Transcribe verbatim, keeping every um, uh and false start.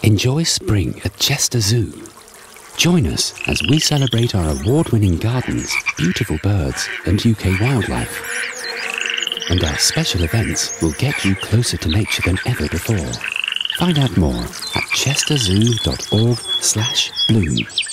Enjoy spring at Chester Zoo. Join us as we celebrate our award-winning gardens, beautiful birds and U K wildlife. And our special events will get you closer to nature than ever before. Find out more at chesterzoo dot org slash bloom.